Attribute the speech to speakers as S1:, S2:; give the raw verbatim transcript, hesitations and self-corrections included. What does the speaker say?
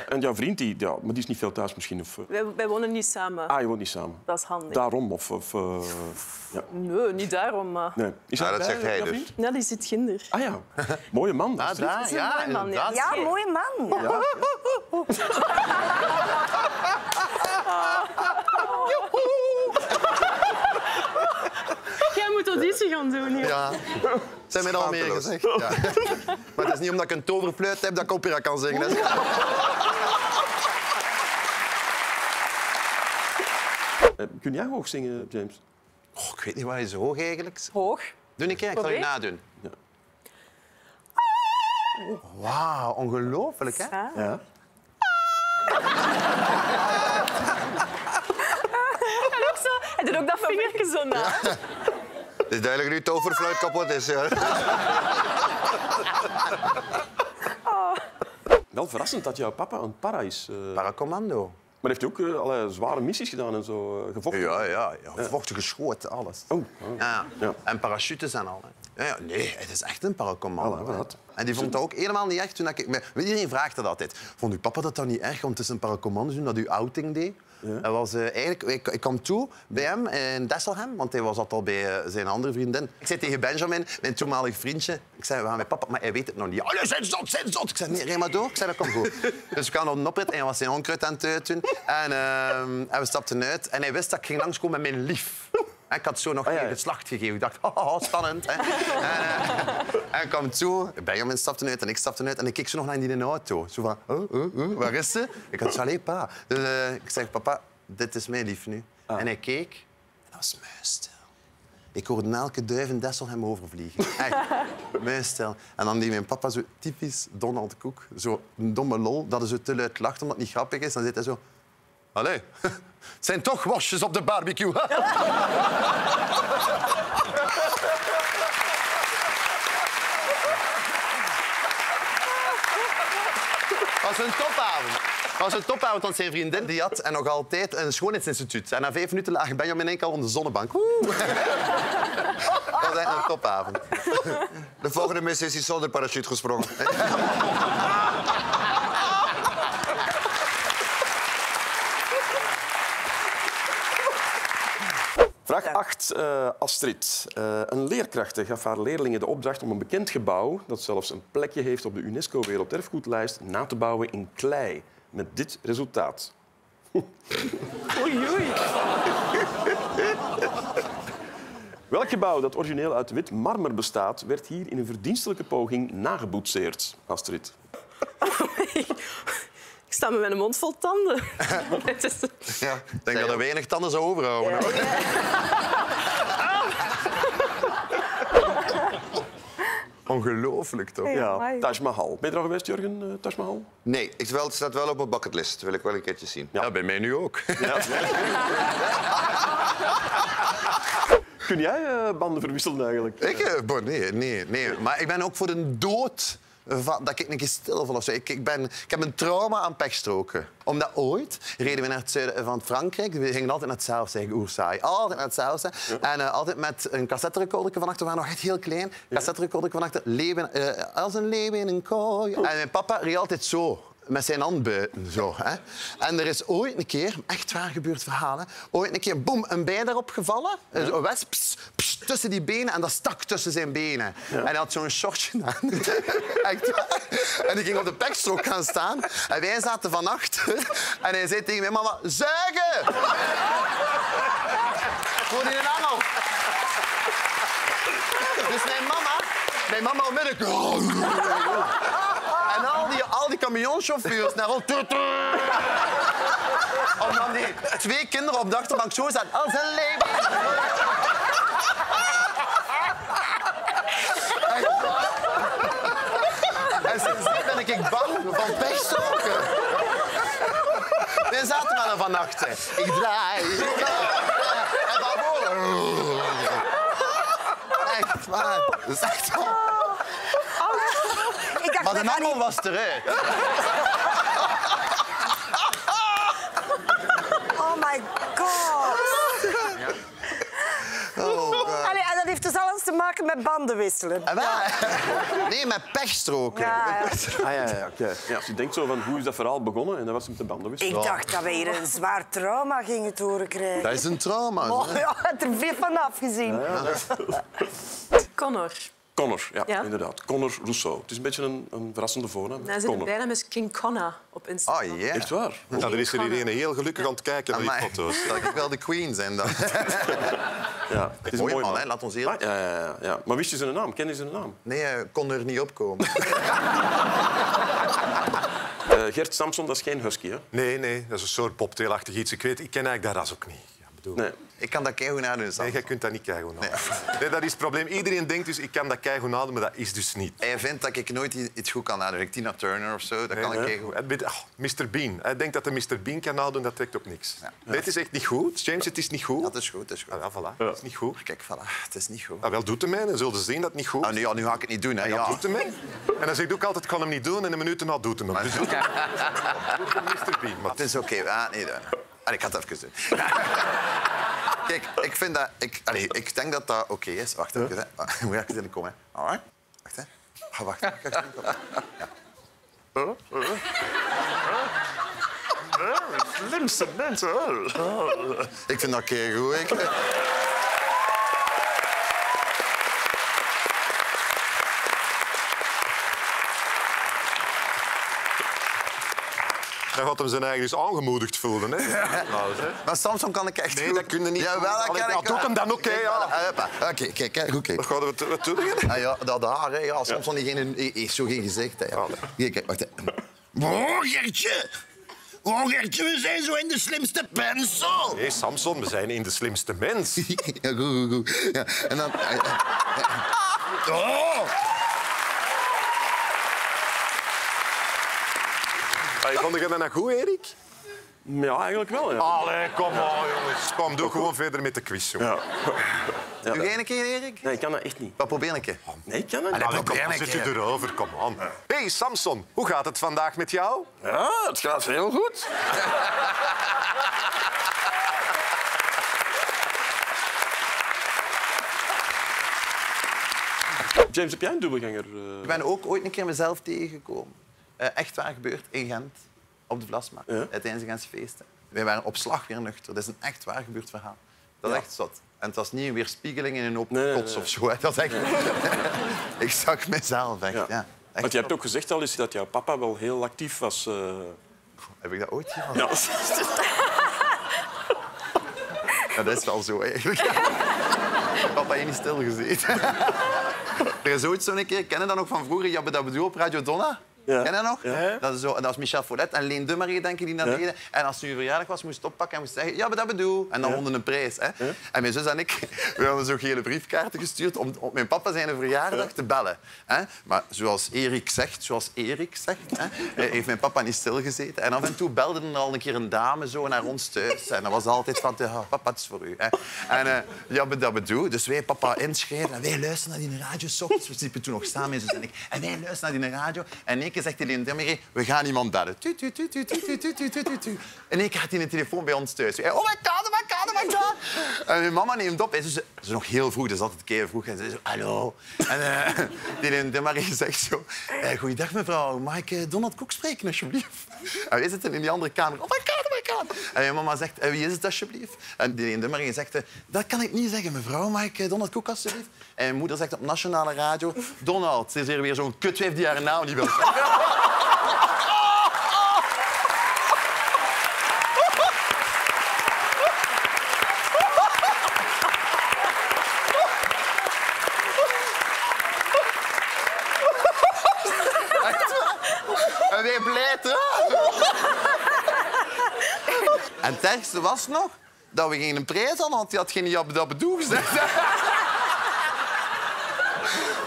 S1: En jouw vriend, die, ja, maar die is niet veel thuis misschien? Of...
S2: Wij, wij wonen niet samen.
S1: Ah, je woont niet samen?
S2: Dat is handig.
S1: Daarom? Of, of, uh... ja.
S2: Nee, niet daarom, maar...
S1: Nee. Is
S3: ja, dat
S1: bij,
S3: zegt hij
S2: ja,
S3: dus.
S2: Ja, die zit ginder.
S1: Ah ja, mooie man.
S3: Ah, daar,
S2: Dat is een
S3: ja,
S2: mooi man, ja.
S3: inderdaad.
S4: Ja, mooi man. Ja.
S2: Jij moet auditie gaan doen hier.
S3: Ja. Zijn mij dat al meer gezegd? Ja. Maar het is niet omdat ik een toverfluit heb dat ik opera kan zingen. Hè.
S1: Uh, kun jij hoog zingen, James?
S3: Oh, ik weet niet wat is hoog eigenlijk.
S2: Hoog.
S3: Doe een keer, ik zal je nadoen.
S1: Ja.
S3: Wauw, ongelooflijk, hè?
S2: Ja.
S1: Ja.
S2: En ook zo, hij doet ook dat vingertje zo na.
S3: Het is duidelijk nu toverfluit kapot is. Ja.
S1: Wel verrassend dat jouw papa een para is. Uh...
S3: Paracommando.
S1: Maar heeft hij ook uh, allerlei zware missies gedaan en zo uh, gevochten?
S3: Ja, ja, ja. Gevochten, geschoten, alles.
S1: Oh, oh.
S3: Ja.
S1: Ja.
S3: En parachutes en al. Hè. Ja, ja, nee, het is echt een paracommando.
S1: Voilà, voilà.
S3: En die vond dat ook helemaal niet echt toen ik... Iedereen vraagt dat altijd. Vond uw papa dat dan niet erg, want het is een paracommando toen dat u outing deed? Ja. Dat was, uh, eigenlijk, ik, ik kwam toe bij hem in Desselhem, want hij was al bij uh, zijn andere vriendin. Ik zei tegen Benjamin, mijn toenmalig vriendje, ik zei, we gaan met papa, maar hij weet het nog niet. Oh, zijn zot, zijn zot. Ik zei, nee, rij maar door. Ik zei, dat komt goed. Dus we kwamen op een oprit en hij was zijn onkruid aan het uiten. En, uh, en we stapten uit en hij wist dat ik ging langskomen met mijn lief. En ik had zo nog
S1: oh, ja,
S3: geen
S1: ja.
S3: geslacht gegeven. Ik dacht, oh, spannend. Hè. En, uh, en ik kwam toe, Benjamin stapte uit en ik stapte uit. En ik keek zo nog naar die in de auto. Zo van, oh, oh, oh, waar is ze? Ik had zo, allee, pa. Dus uh, ik zeg, papa, dit is mijn lief nu. Ah. En hij keek en dat was muisstil. Ik hoorde elke duif in Desselhem overvliegen. Echt, muisstil. En dan die mijn papa zo typisch Donald Cook. Zo een domme lol, dat hij zo te luid lacht omdat het niet grappig is. Dan zit hij zo... Allee, het zijn toch worstjes op de barbecue. Dat was een topavond. Dat was een topavond, want zijn vriendin die had en nog altijd een schoonheidsinstituut. En na vijf minuten lag Benjamin enkel op de zonnebank. Oeh. Dat was echt een topavond.
S5: De volgende missie is hij zonder parachute gesprongen.
S1: Vraag acht, uh, Astrid. Uh, een leerkrachte gaf haar leerlingen de opdracht om een bekend gebouw, dat zelfs een plekje heeft op de UNESCO Werelderfgoedlijst, na te bouwen in klei. Met dit resultaat.
S2: Oei, oei.
S1: Welk gebouw dat origineel uit wit marmer bestaat, werd hier in een verdienstelijke poging nageboetseerd, Astrid?
S2: Ik sta met mijn mond vol tanden.
S3: Ja, ik denk dat er weinig tanden zou overhouden. Ja, ja. Ongelooflijk, toch?
S1: Ja, Taj Mahal. Ben je er al geweest, Jurgen, uh, Taj Mahal?
S5: Nee, het wel, staat wel op mijn bucketlist. Dat wil ik wel een keertje zien.
S3: Ja, ja bij mij nu ook. Ja.
S1: Kun jij uh, banden verwisselen eigenlijk?
S3: Ik? Uh, bon, nee, nee, nee. Maar ik ben ook voor de dood... dat ik een keer stil val of zo. Ik, ik, ben, ik heb een trauma aan pechstroken. Omdat ooit reden we naar het zuiden van Frankrijk. We gingen altijd naar hetzelfde, zeg ik, oersaai. Altijd naar hetzelfde. Ja. En uh, altijd met een cassetterecorder van achter. We waren nog echt heel klein. Cassetterecorder van achter. Leven, uh, als een leeuw in een kooi. En mijn papa reed altijd zo. Met zijn hand buiten. Zo, hè. En er is ooit een keer, echt waar gebeurd verhalen, ooit een keer, boem, een bij daarop gevallen. Ja. Een wesp, pss, pss, tussen die benen en dat stak tussen zijn benen. Ja. En hij had zo'n shortje aan. Echt waar. En die ging op de pechstrook gaan staan. En wij zaten van achter. En hij zei tegen mijn mama, zuigen! Voor die een angel. Dus mijn mama, mijn mama onmiddellijk... En al die, al die camionchauffeurs naar al... Om dan die twee kinderen op de achterbank zo staan. Als een leven. En sindsdien ben ik bang van pechstroken. We zaten maar er vannacht. Ik draai. En van boven. Echt waar. Dat is echt waar. Maar de angel was eruit.
S4: Oh my god.
S3: Oh,
S4: Allee, en dat heeft dus alles te maken met banden. tanden wisselen.
S3: Ah, wel. Nee, met pechstroken.
S4: Ja, ja.
S1: Ah, ja, ja, oké. Ja, als je denkt zo van, hoe is dat verhaal begonnen? En dat was met de bandenwissel.
S4: Ik dacht dat we hier een zwaar trauma gingen te horen krijgen.
S3: Dat is een trauma.
S4: Oh,
S3: hè.
S4: ja, het er veel van afgezien.
S2: Connor.
S1: Connor, ja,
S2: Ja?
S1: inderdaad. Connor Rousseau. Het is een beetje een, een verrassende voornaam.
S2: Nou, zijn
S1: Connor.
S2: bijnaam is King Conna op Instagram.
S3: Oh, yeah.
S1: Echt waar?
S6: Nou, er is er hier een heel gelukkig aan het kijken naar die
S3: Amai,
S6: foto's.
S3: zal ik wel de queen zijn dan?
S1: Ja, het is een
S3: Mooie
S1: mooi
S3: man, hè? Laat ons heel...
S1: Ah, ja, ja, ja, ja. Maar wist je zijn naam? Ken je zijn naam?
S3: Nee, hij kon er niet opkomen.
S1: Uh, Gert Samson, dat is geen husky, hè?
S6: Nee, nee, dat is een soort popteelachtig iets. Ik weet, ik ken eigenlijk dat ras ook niet. Ja, bedoel...
S1: Nee.
S3: Ik kan dat keigoed nadoen, Sam.
S6: Nee, jij kunt dat niet keigoed nadoen. Nee. Nee, dat is het probleem. Iedereen denkt dus, ik kan dat keigoed nadoen, maar dat is dus niet.
S3: Hij vindt dat ik nooit iets goed kan nadoen. Ik Tina Turner of zo, dat kan ik keigoed.
S6: Het weet- oh, mister Bean. Hij denkt dat hij mister Bean kan nadoen, dat trekt op niks. Nee, het is echt niet goed. James, het is niet goed.
S3: Dat is goed, dat is goed.
S6: Ah, ja, voilà. Het is niet goed.
S3: Kijk, voilà, het is niet goed.
S6: Ah, wel, doet hem mee. Dan zullen ze zien dat het niet goed is.
S3: Ah, nu, ja, nu ga ik het niet doen, hè.
S6: Ja,
S3: Ja.
S6: doet hem mee. En dan zegt hij ook altijd, ik kan hem niet doen. En een minuut erna doet hem hem. Dus doet hem. Doet hem mister Bean. Maar
S3: Het is oké, we gaan het niet doen. Allee, ik ga het even doen. Kijk, ik vind dat... Ik, allee, ik denk dat dat oké is. Wacht even, hè. Wacht, moet ik even in komen, hè. Alright. Wacht, hè. Oh, wacht, wacht, wacht, wacht. Ja.
S1: Slimste mensen.
S3: Ik vind dat keigoed. Ik...
S6: dan gaat hem zijn eigen dus aangemoedigd voelen. Hè. Nou, hè.
S3: Maar Samson kan ik echt
S6: Nee,
S3: goed.
S6: dat kun je niet.
S3: Jawel, dat
S6: Allee,
S3: kan
S6: ja,
S3: ik.
S6: doe hem dan ook, hè,
S3: Kijk,
S6: ja.
S3: voilà, hoppa. Oké, kijk, kijk, goed, kijk.
S6: Wat gaan we wat doen?
S3: Ah, ja, dat haar, hè. Ja, Samson die geen, heeft zo geen gezicht. Hè, ja. Kijk, kijk, wacht. Hè. Oh, Gertje. Oh, Gertje, we zijn zo in de slimste pencil.
S6: Nee, Samson, we zijn in de slimste mens.
S3: Ja, goed, goed, goed. Ja, en dan... Oh!
S6: Hey, vond je dat nou goed, Erik?
S1: Ja, eigenlijk wel. Ja.
S6: Allee, kom maar, jongens. Kom, doe gewoon verder met de quiz, jongen.
S1: Ja. Ja,
S3: Doe jij een keer, Erik?
S1: nee, ik kan dat echt niet.
S3: Wat probeer een keer?
S1: Nee, ik kan dat niet.
S6: Allee, kom,
S3: probeer
S6: dan
S3: een
S6: zit je
S3: keer.
S6: erover, kom aan. Hey, Samson, hoe gaat het vandaag met jou?
S1: Ja, het gaat heel goed. James, heb jij een dubbelganger? eh?
S3: Ik ben ook ooit een keer mezelf tegengekomen. Uh, echt waar gebeurd in Gent, op de Vlasmarkt,
S1: Ja.
S3: tijdens de Gentse feesten. Wij waren op slag weer nuchter. Dat is een echt waar gebeurd verhaal. Dat is
S1: Ja.
S3: echt zot. En het was niet een weerspiegeling in een open
S1: Nee, nee,
S3: kots
S1: nee.
S3: of zo. Hè. Dat is echt... Ik zag mezelf echt. Ja.
S1: Ja.
S3: Echt
S1: Want je hebt
S3: zot.
S1: ook gezegd al eens dat jouw papa wel heel actief was. eh.
S3: Heb ik dat ooit gedaan?
S1: Ja.
S3: Ja, dat is wel zo eigenlijk. Papa heeft niet stilgezeten. Er is ooit zo'n keer, ken je dat nog van vroeger, Jabba Dabba Doo op Radio Donna?
S1: Ja.
S3: Ken je dat nog?
S1: Ja.
S3: Dat, is zo, dat was Michel Follet en Leen Dummerie, denk ik, die dat
S1: Ja.
S3: deden. En als ze nu verjaardag was, moest je het oppakken en moest zeggen Jabba Dabba Doo. En dan
S1: Ja.
S3: wonnen een prijs. Hè? En mijn zus en ik we hadden zo gele briefkaarten gestuurd om op mijn papa zijn verjaardag te bellen. Hè? Maar zoals Erik zegt, zoals Erik zegt hè, heeft mijn papa niet stilgezeten. En af en toe belde er al een keer een dame zo naar ons thuis. En dat was altijd van, ja, papa, het is voor u. Hè? En uh, Jabba Dabba Doo. Dus wij papa inschrijven en wij luisteren naar die radio. 's ochtends. We sliepen toen nog samen, mijn zus en ik. En wij luisteren naar die radio. En in één keer zegt Leen Dummerie, we gaan iemand bellen. Tu, tu, tu, tu, tu, tu, tu, tu, tu, tu, tu. En één keer had hij een telefoon bij ons thuis. Hij, oh my god, oh my god, oh my god. En mijn mama neemt op. En ze, ze is nog heel vroeg, dat is altijd keihard vroeg. En ze zo, hallo. En uh, die Leen Dummerie zegt zo, eh, goeiedag mevrouw, mag ik uh, Donald Cook spreken alsjeblieft? En wij zitten in die andere kamer. Oh my god, oh my god. En mijn mama zegt, eh, wie is het alsjeblieft? En die Leen Dummerie zegt, uh, dat kan ik niet zeggen mevrouw, mag ik uh, Donald Cook alsjeblieft? En mijn moeder zegt op nationale radio, Donald, het is hier weer zo'n kutwijf die haar naam niet wil zeggen. En wij blijten. En het ergste was nog dat we geen prijs hadden, want die had geen Jabba Dabba Doo gezegd.